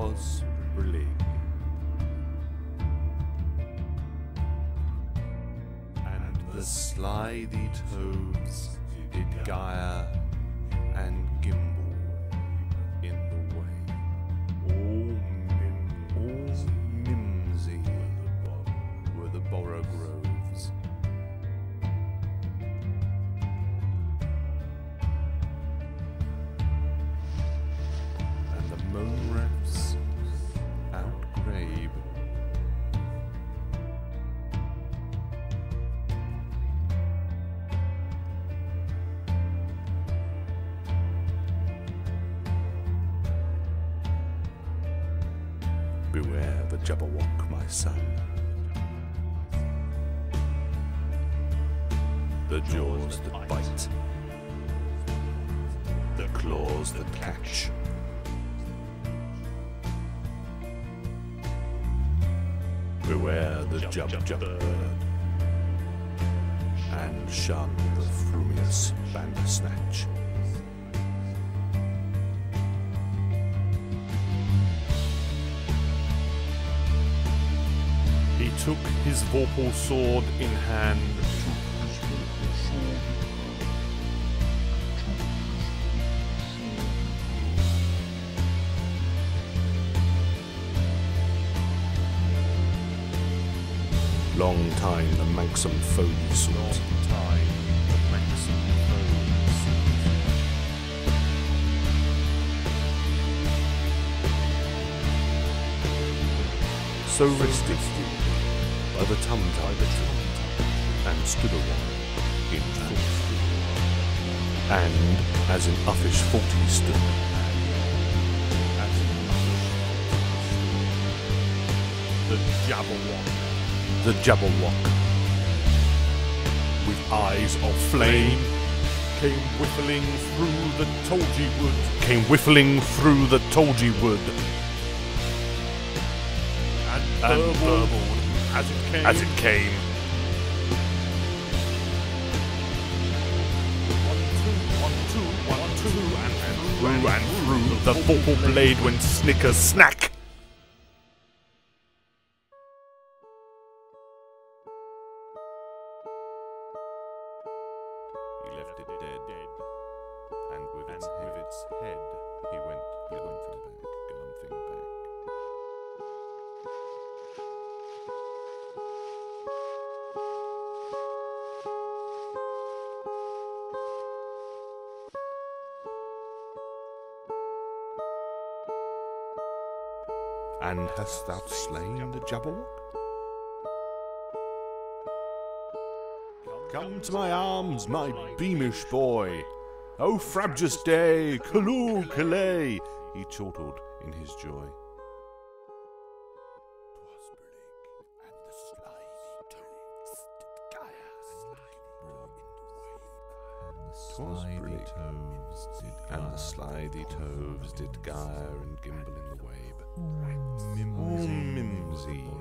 'twas brillig, and the slithy toves did gyre and gimble in the wabe. All mimsy were the borogoves, and the mome raths outgrabe. Beware the Jabberwock, my son. The jaws that bite, the claws that catch. Beware the Jubjub bird, and shun the frumious Bandersnatch. He took his vorpal sword in hand. Long time the manxome foe he sought. So rested by the Tumtum, and stood awhile in thought. And as in uffish thought he stood, the Jabberwock, with eyes of flame, came whiffling through the tulgey wood, and burbled as it came. One, two, and through the vorpal blade went snicker snack. He left it dead, and with its head he went galumphing back. And hast thou slain the Jabberwock? Come to my arms, my beamish boy. O frabjous day, calloo, callay, he chortled in his joy. Twas brillig, and the slithy toves did gyre and gimble in the wabe. Mimsy